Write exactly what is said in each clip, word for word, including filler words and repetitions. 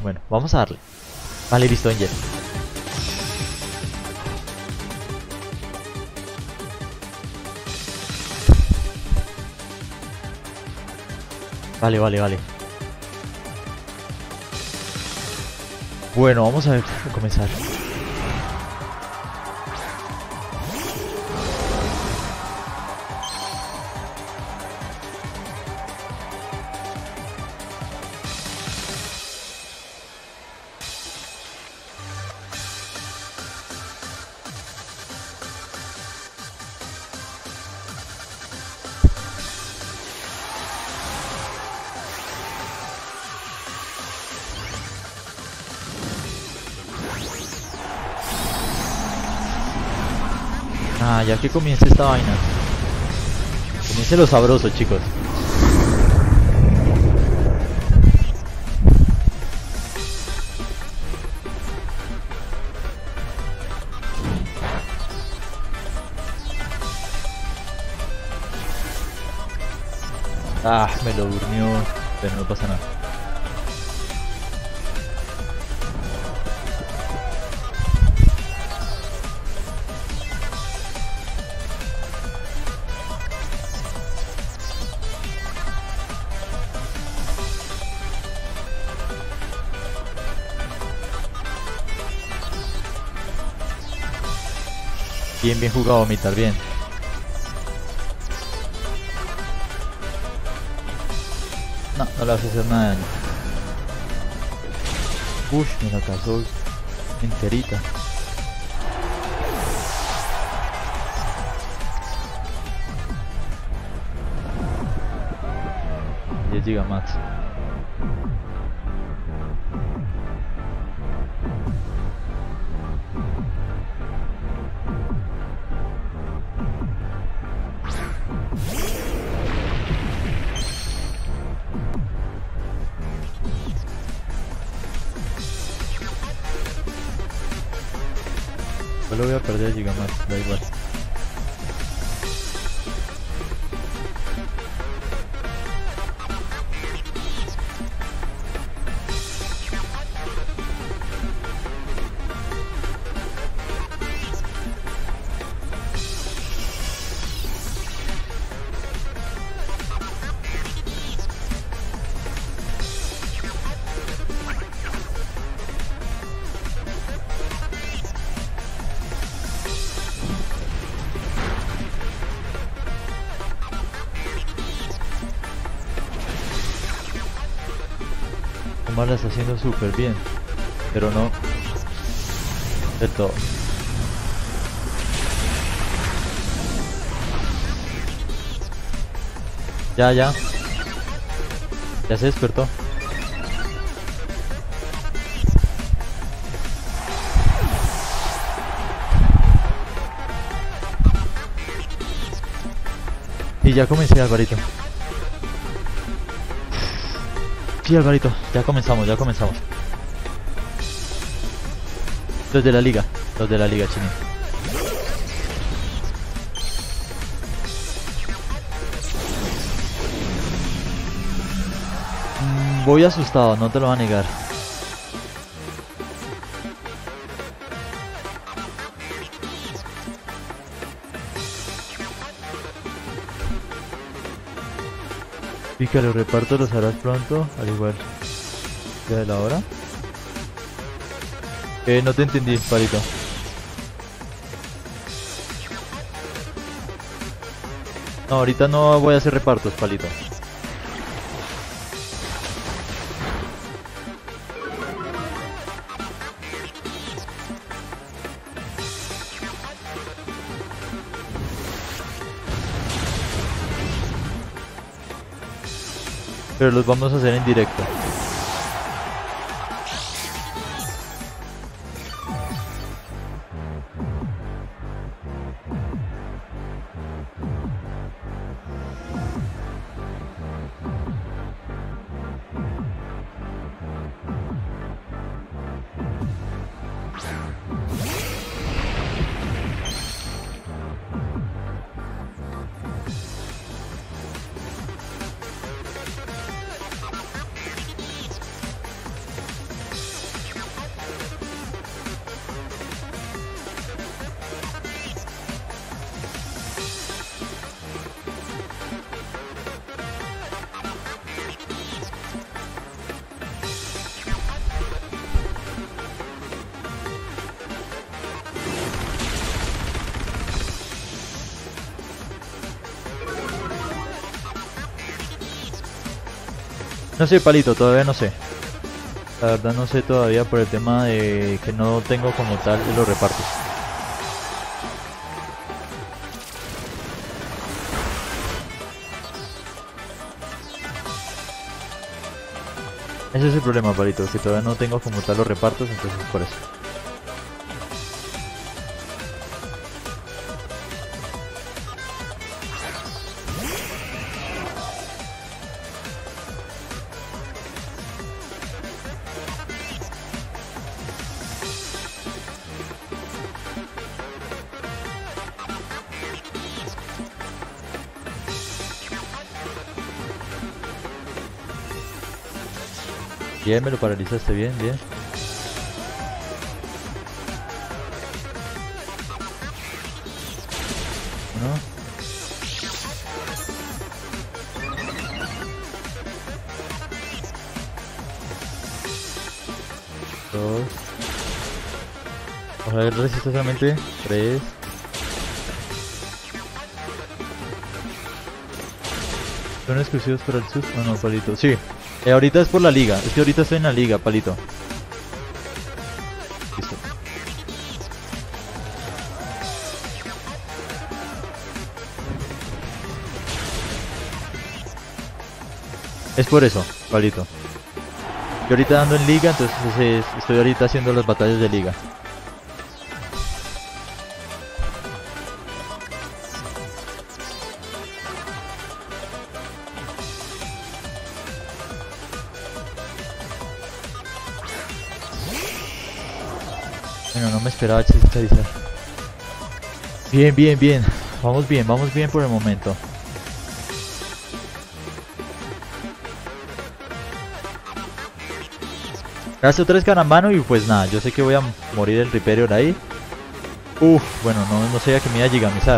Bueno, vamos a darle. Vale, listo, Angel. Vale, vale, vale. Bueno, vamos a ver, a comenzar. Ah, ya que comience esta vaina. Comience lo sabroso, chicos. Ah, me lo durmió, pero no pasa nada. Bien, bien jugado, Mitar, bien. No, no le vas a hacer nada de daño. Ush, me la casó enterita. diez gigamas. Yo lo voy a perder gigamas, da igual. Omar la está haciendo súper bien, pero no del todo. Ya, ya. Ya se despertó. Y ya comencé, Alvarito. Sí, Alvarito, ya comenzamos, ya comenzamos. Los de la liga, los de la liga, Chini. Mm, voy asustado, no te lo voy a negar. Pica, los repartos los harás pronto, al igual ya de la hora. Eh, no te entendí, Palito. No, ahorita no voy a hacer repartos, Palito. Pero los vamos a hacer en directo. No sé, Palito, todavía no sé. La verdad no sé todavía por el tema de que no tengo como tal los repartos. Ese es el problema, Palito, que todavía no tengo como tal los repartos, entonces por eso. Bien, me lo paralizaste bien, bien. Uno. Dos. Vamos a ver, resisto solamente. Tres. ¿Son exclusivos para el sus? No, no, Palito. Sí. Eh, ahorita es por la liga. Es que ahorita estoy en la liga, Palito. Listo. Es por eso, Palito. Yo ahorita ando en liga, entonces es, estoy ahorita haciendo las batallas de liga. Bueno, no me esperaba chistarizar. Bien, bien, bien. Vamos bien, vamos bien por el momento. Hace otra vez Carambano y pues nada, yo sé que voy a morir el Riperior ahí. Uf, bueno, no, no sabía que me iba a gigamizar.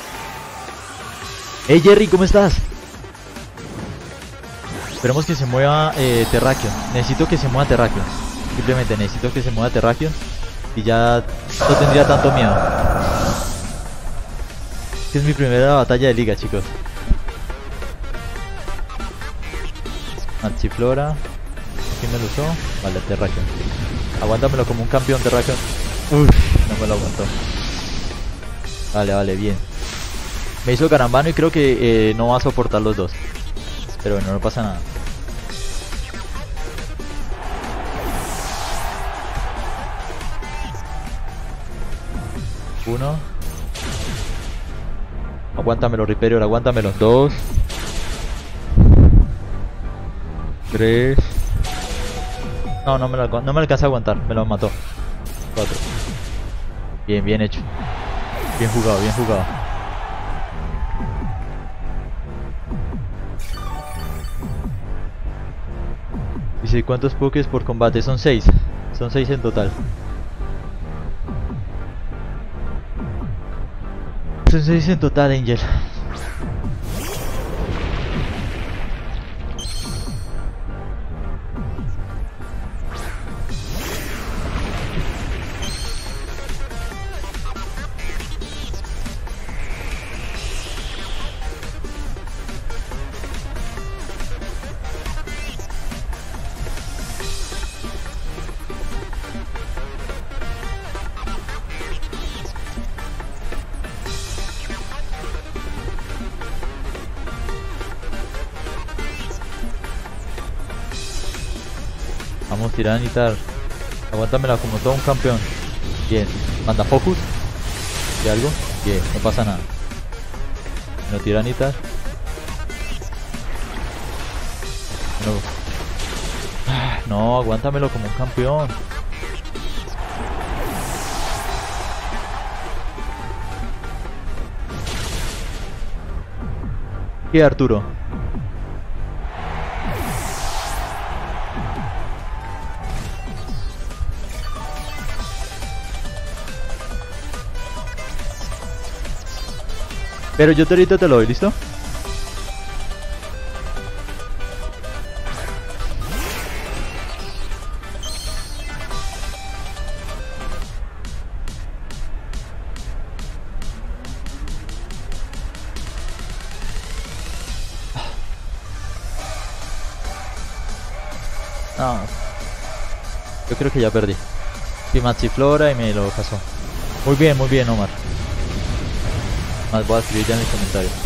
Hey Jerry, ¿cómo estás? Esperemos que se mueva eh, Terrakion. Necesito que se mueva Terrakion. Simplemente necesito que se mueva Terrakion. Y ya no tendría tanto miedo. Es mi primera batalla de liga, chicos. Archiflora. ¿Quién me lo usó? Vale, Terrakion. Aguántamelo como un campeón, Terrakion. Uff, no me lo aguantó. Vale, vale, bien. Me hizo Carambano y creo que eh, no va a soportar los dos. Pero bueno, no pasa nada. Uno. Aguántamelo, Riperior, aguántamelo. Dos. Tres. No, no me, lo, no me alcanza a aguantar, me lo mató. Cuatro. Bien, bien hecho. Bien jugado, bien jugado. Dice, ¿cuántos pokés por combate? Son seis. Son seis en total. Son seis en total, Angel. Vamos, tiranitar. Aguántamela como todo un campeón. Bien. Manda focus. ¿Y algo? Bien, no pasa nada. No, tiranitar. No. No, aguántamelo como un campeón. ¿Qué, Arturo? Pero yo te ahorita te lo doy, ¿listo? No. Yo creo que ya perdí. Y Maxiflora y me lo pasó. Muy bien, muy bien, Omar. Más voy a escribir ya en el comentario.